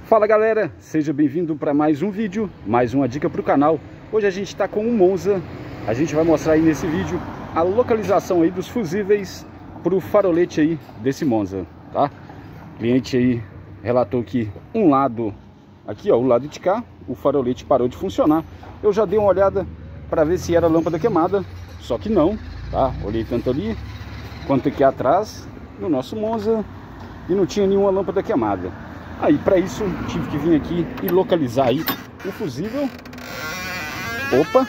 Fala galera, seja bem-vindo para mais um vídeo, mais uma dica para o canal. Hoje a gente está com um Monza. A gente vai mostrar aí nesse vídeo a localização aí dos fusíveis para o farolete aí desse Monza, tá? O cliente aí relatou que um lado, aqui ó, o lado de cá, o farolete parou de funcionar. Eu já dei uma olhada para ver se era lâmpada queimada, só que não, tá? Olhei tanto ali quanto aqui atrás no nosso Monza e não tinha nenhuma lâmpada queimada. Aí para isso tive que vir aqui e localizar aí o fusível. Opa!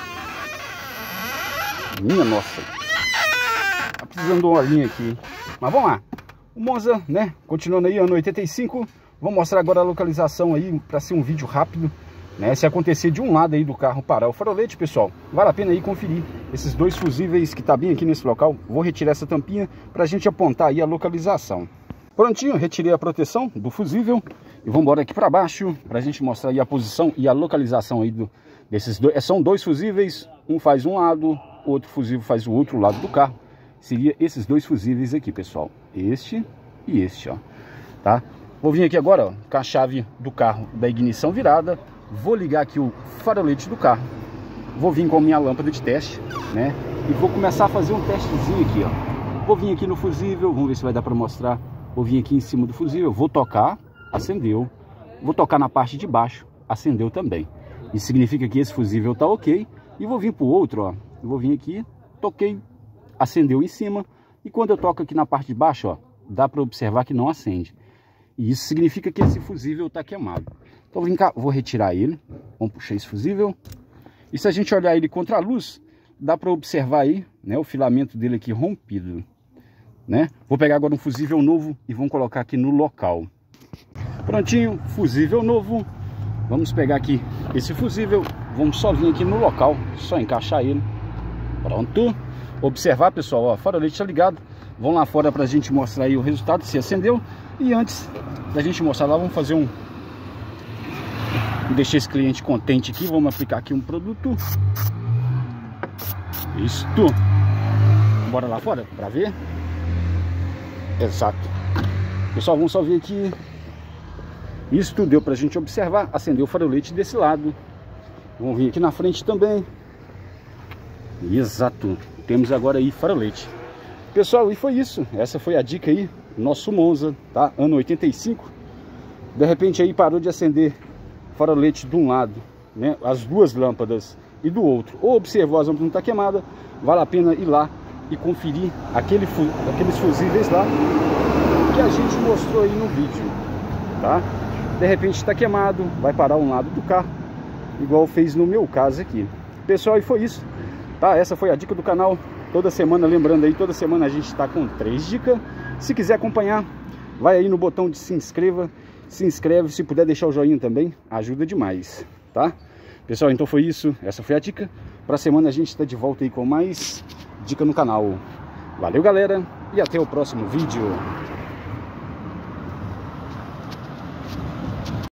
Minha nossa! Tá precisando de uma linha aqui. Mas vamos lá. O Monza, né? Continuando aí, ano 85. Vou mostrar agora a localização aí para ser um vídeo rápido, né? Se acontecer de um lado aí do carro parar o farolete, pessoal, vale a pena aí conferir esses dois fusíveis que tá bem aqui nesse local. Vou retirar essa tampinha para a gente apontar aí a localização. Prontinho, retirei a proteção do fusível e vamos embora aqui para baixo para a gente mostrar aí a posição e a localização aí desses dois. São dois fusíveis, um faz um lado, o outro fusível faz o outro lado do carro. Seria esses dois fusíveis aqui, pessoal, este e este, ó, tá? Vou vir aqui agora, ó, com a chave do carro da ignição virada, vou ligar aqui o farolete do carro, vou vir com a minha lâmpada de teste, né? E vou começar a fazer um testezinho aqui, ó. Vou vir aqui no fusível, vamos ver se vai dar para mostrar. Vou vir aqui em cima do fusível, vou tocar, acendeu. Vou tocar na parte de baixo, acendeu também. Isso significa que esse fusível tá ok. E vou vir para o outro, ó. Eu vou vir aqui, toquei, acendeu em cima. E quando eu toco aqui na parte de baixo, ó, dá para observar que não acende. E isso significa que esse fusível tá queimado. Então vem cá, vou retirar ele. Vamos puxar esse fusível. E se a gente olhar ele contra a luz, dá para observar aí, né, o filamento dele aqui rompido, né? Vou pegar agora um fusível novo e vamos colocar aqui no local. Prontinho, fusível novo. Vamos pegar aqui esse fusível, vamos só vir aqui no local, só encaixar ele. Pronto. Observar, pessoal, ó, o farolete está ligado. Vamos lá fora para a gente mostrar aí o resultado, se acendeu. E antes da gente mostrar lá, vamos fazer um... deixar esse cliente contente aqui. Vamos aplicar aqui um produto. Isto. Bora lá fora para ver. Exato. Pessoal, vamos só ver aqui. Isso deu pra gente observar. Acendeu o farolete desse lado. Vamos vir aqui na frente também. Exato. Temos agora aí farolete. Pessoal, e foi isso. Essa foi a dica aí. Nosso Monza, tá? Ano 85. De repente aí parou de acender farolete de um lado, né? As duas lâmpadas e do outro. Ou observou as lâmpadas não tá queimada. Vale a pena ir lá e conferir aqueles fusíveis lá que a gente mostrou aí no vídeo, tá? De repente está queimado, vai parar um lado do carro, igual fez no meu caso aqui. Pessoal, e foi isso, tá? Essa foi a dica do canal. Toda semana, lembrando aí, toda semana a gente está com 3 dicas. Se quiser acompanhar, vai aí no botão de se inscreva, se inscreve, se puder deixar o joinha também, ajuda demais, tá? Pessoal, então foi isso, essa foi a dica. Para semana a gente está de volta aí com mais dica no canal. Valeu galera, e até o próximo vídeo.